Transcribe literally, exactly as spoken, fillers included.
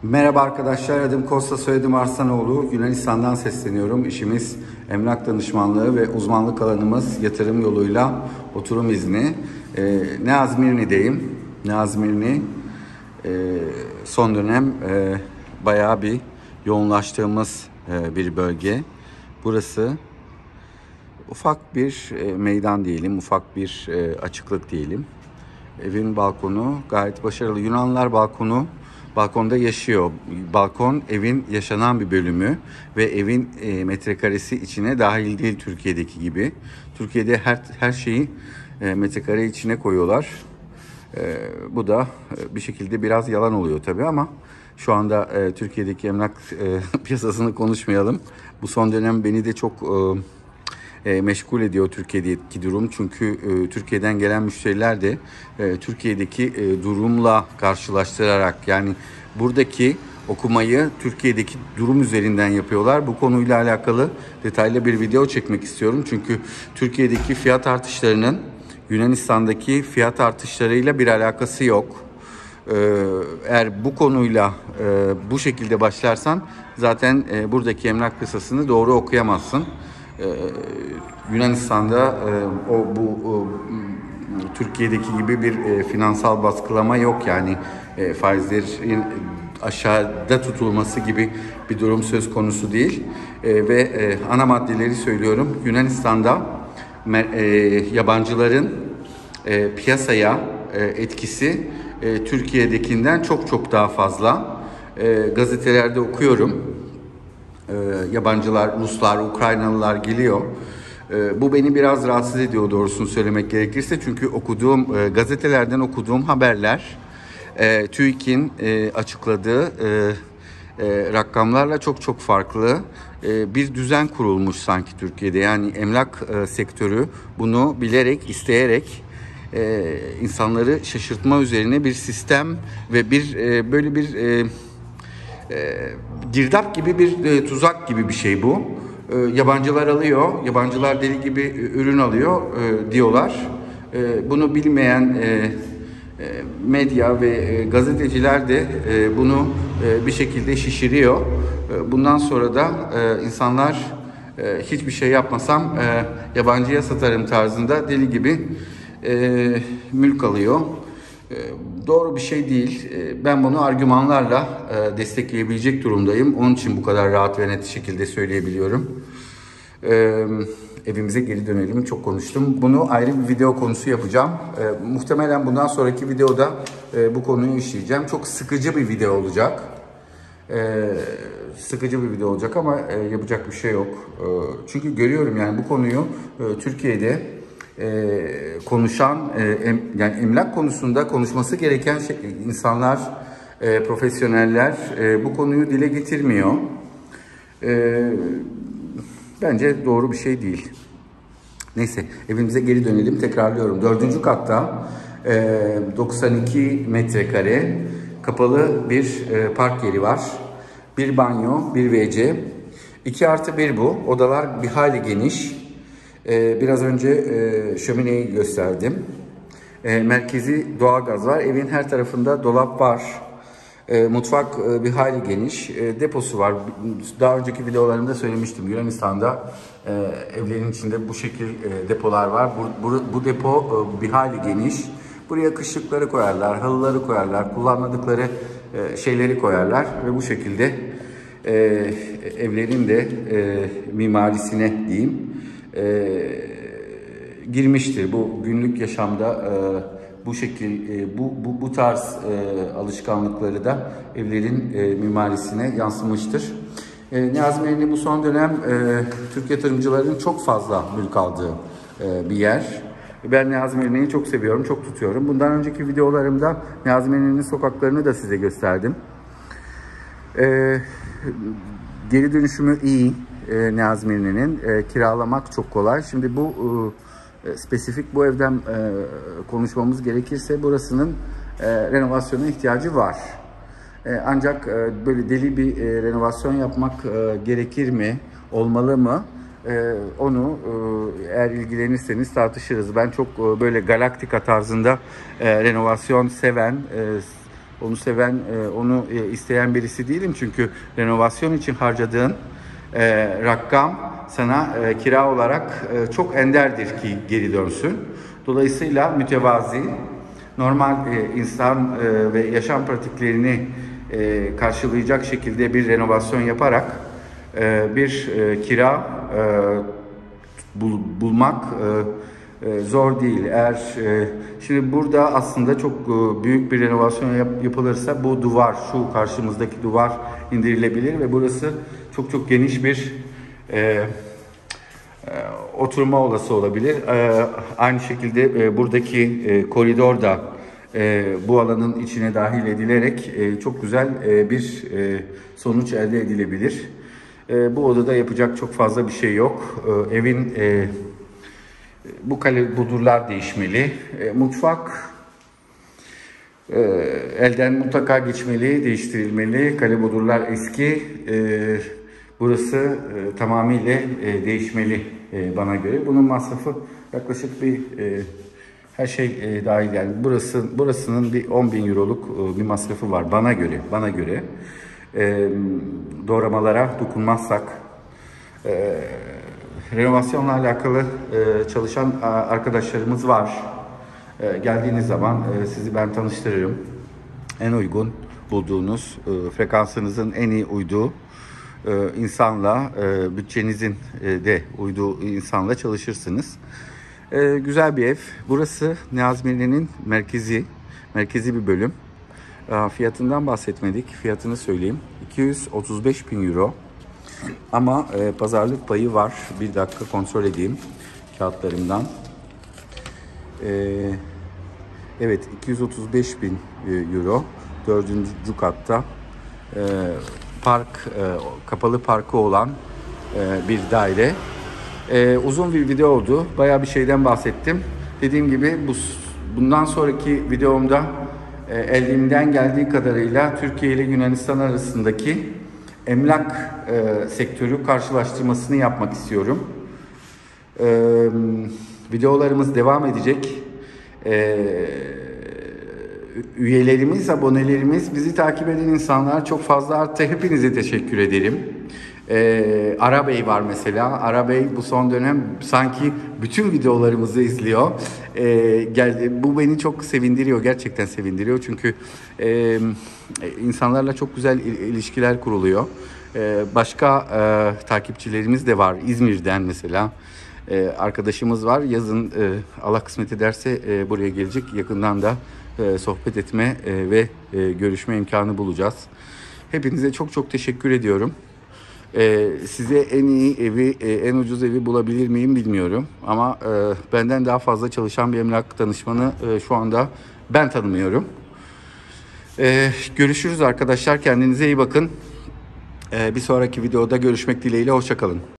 Merhaba arkadaşlar, adım Kosta, soyadım Arslanoğlu. Yunanistan'dan sesleniyorum. İşimiz emlak danışmanlığı ve uzmanlık alanımız yatırım yoluyla oturum izni. Ee, Neazmirni'deyim. Neazmirni e, son dönem e, bayağı bir yoğunlaştığımız e, bir bölge. Burası ufak bir e, meydan diyelim, ufak bir e, açıklık diyelim. Evin balkonu gayet başarılı. Yunanlılar balkonu balkonda yaşıyor. Balkon evin yaşanan bir bölümü ve evin e, metrekaresi içine dahil değil Türkiye'deki gibi. Türkiye'de her her şeyi e, metrekare içine koyuyorlar. E, bu da e, bir şekilde biraz yalan oluyor tabii ama şu anda e, Türkiye'deki emlak e, piyasasını konuşmayalım. Bu son dönem beni de çok e, E, meşgul ediyor Türkiye'deki durum. Çünkü e, Türkiye'den gelen müşteriler de e, Türkiye'deki e, durumla karşılaştırarak, yani buradaki okumayı Türkiye'deki durum üzerinden yapıyorlar. Bu konuyla alakalı detaylı bir video çekmek istiyorum. Çünkü Türkiye'deki fiyat artışlarının Yunanistan'daki fiyat artışlarıyla bir alakası yok. Eğer bu konuyla e, bu şekilde başlarsan zaten e, buradaki emlak piyasasını doğru okuyamazsın. Ee, Yunanistan'da e, o bu o, Türkiye'deki gibi bir e, finansal baskılama yok, yani e, faizlerin aşağıda tutulması gibi bir durum söz konusu değil. E, ve e, ana maddeleri söylüyorum. Yunanistan'da e, yabancıların e, piyasaya e, etkisi e, Türkiye'dekinden çok çok daha fazla. E, gazetelerde okuyorum. Ee, yabancılar, Ruslar, Ukraynalılar geliyor. Ee, bu beni biraz rahatsız ediyor doğrusunu söylemek gerekirse. Çünkü okuduğum, e, gazetelerden okuduğum haberler e, TÜİK'in e, açıkladığı e, e, rakamlarla çok çok farklı. E, bir düzen kurulmuş sanki Türkiye'de. Yani emlak e, sektörü bunu bilerek, isteyerek e, insanları şaşırtma üzerine bir sistem ve bir e, böyle bir... E, E, girdap gibi bir e, tuzak gibi bir şey bu. E, yabancılar alıyor, yabancılar deli gibi e, ürün alıyor e, diyorlar. E, bunu bilmeyen e, e, medya ve e, gazeteciler de e, bunu e, bir şekilde şişiriyor. E, bundan sonra da e, insanlar e, hiçbir şey yapmasam e, yabancıya satarım tarzında deli gibi e, mülk alıyor. Doğru bir şey değil. Ben bunu argümanlarla destekleyebilecek durumdayım. Onun için bu kadar rahat ve net şekilde söyleyebiliyorum. Evimize geri dönelim. Çok konuştum. Bunu ayrı bir video konusu yapacağım. Muhtemelen bundan sonraki videoda bu konuyu işleyeceğim. Çok sıkıcı bir video olacak. Sıkıcı bir video olacak ama yapacak bir şey yok. Çünkü görüyorum yani bu konuyu Türkiye'de Ee, konuşan e, em, yani emlak konusunda konuşması gereken şey, insanlar, e, profesyoneller e, bu konuyu dile getirmiyor. E, bence doğru bir şey değil. Neyse, evimize geri dönelim. Tekrarlıyorum. Dördüncü katta e, doksan iki metrekare kapalı bir e, park yeri var. Bir banyo, bir ve ce. iki artı bir bu. Odalar bir hayli geniş. Ee, biraz önce e, şömineyi gösterdim. E, merkezi doğalgaz var. Evin her tarafında dolap var. E, mutfak e, bir hayli geniş. E, deposu var. Daha önceki videolarımda söylemiştim. Yunanistan'da e, evlerin içinde bu şekil e, depolar var. Bu, bu, bu depo e, bir hayli geniş. Buraya kışlıkları koyarlar, halıları koyarlar, kullanmadıkları e, şeyleri koyarlar ve bu şekilde e, evlerin de e, mimarisine diyeyim. E, girmiştir. Bu günlük yaşamda e, bu şekil e, bu bu bu tarz e, alışkanlıkları da evlerin e, mimarisine yansımıştır. E, Neazmirni bu son dönem e, Türk yatırımcıların çok fazla mülk aldığı e, bir yer. Ben Neazmirni'yi çok seviyorum, çok tutuyorum. Bundan önceki videolarımda Neazmirni'nin sokaklarını da size gösterdim. E, geri dönüşümü iyi. E, Neazmirni'nin e, kiralamak çok kolay. Şimdi bu e, spesifik bu evden e, konuşmamız gerekirse burasının e, renovasyona ihtiyacı var. E, ancak e, böyle deli bir e, renovasyon yapmak e, gerekir mi, olmalı mı? E, onu e, eğer ilgilenirseniz tartışırız. Ben çok e, böyle Galaktika tarzında e, renovasyon seven, e, onu seven, e, onu e, isteyen birisi değilim. Çünkü renovasyon için harcadığın e, rakam sana e, kira olarak e, çok enderdir ki geri dönsün. Dolayısıyla mütevazi, normal e, insan e, ve yaşam pratiklerini e, karşılayacak şekilde bir renovasyon yaparak e, bir e, kira e, bul, bulmak e, e, zor değil. Eğer e, şimdi burada aslında çok e, büyük bir renovasyon yap, yapılırsa bu duvar, şu karşımızdaki duvar indirilebilir ve burası çok çok geniş bir e, oturma olası olabilir. Ee, aynı şekilde e, buradaki e, koridor da e, bu alanın içine dahil edilerek e, çok güzel e, bir e, sonuç elde edilebilir. E, bu odada yapacak çok fazla bir şey yok. E, evin e, bu kale budurlar değişmeli. E, mutfak e, elden mutlaka geçmeli, değiştirilmeli. Kale budurlar eski. E, Burası e, tamamıyla e, değişmeli e, bana göre. Bunun masrafı yaklaşık bir e, her şey e, dahil, yani burası burasının bir on bin euroluk e, bir masrafı var bana göre. Bana göre e, doğramalara dokunmazsak, e, renovasyonla alakalı e, çalışan arkadaşlarımız var. E, geldiğiniz zaman e, sizi ben tanıştırırım. En uygun bulduğunuz, e, frekansınızın en iyi uyduğu insanla, bütçenizin de uyduğu insanla çalışırsınız. Güzel bir ev. Burası Neazmirli'nin merkezi, merkezi bir bölüm. Fiyatından bahsetmedik. Fiyatını söyleyeyim. iki yüz otuz beş bin euro. Ama pazarlık payı var. Bir dakika kontrol edeyim kağıtlarımdan. Evet, iki yüz otuz beş bin euro. Dördüncü katta. Park, e, kapalı parkı olan e, bir daire. E, uzun bir video oldu. Bayağı bir şeyden bahsettim. Dediğim gibi bu bundan sonraki videomda e, elimden geldiği kadarıyla Türkiye ile Yunanistan arasındaki emlak e, sektörü karşılaştırmasını yapmak istiyorum. E, videolarımız devam edecek. E, Üyelerimiz, abonelerimiz, bizi takip eden insanlar çok fazla arttı. Hepinize teşekkür ederim. Ee, Arabey var mesela. Arabey bu son dönem sanki bütün videolarımızı izliyor. Ee, gel, bu beni çok sevindiriyor. Gerçekten sevindiriyor. Çünkü e, insanlarla çok güzel ilişkiler kuruluyor. Ee, başka e, takipçilerimiz de var. İzmir'den mesela. Ee, arkadaşımız var. Yazın e, Allah kısmet ederse e, buraya gelecek. Yakından da e, sohbet etme e, ve e, görüşme imkanı bulacağız. Hepinize çok çok teşekkür ediyorum. E, size en iyi evi, e, en ucuz evi bulabilir miyim bilmiyorum. Ama e, benden daha fazla çalışan bir emlak danışmanı e, şu anda ben tanımıyorum. E, görüşürüz arkadaşlar. Kendinize iyi bakın. E, bir sonraki videoda görüşmek dileğiyle. Hoşça kalın.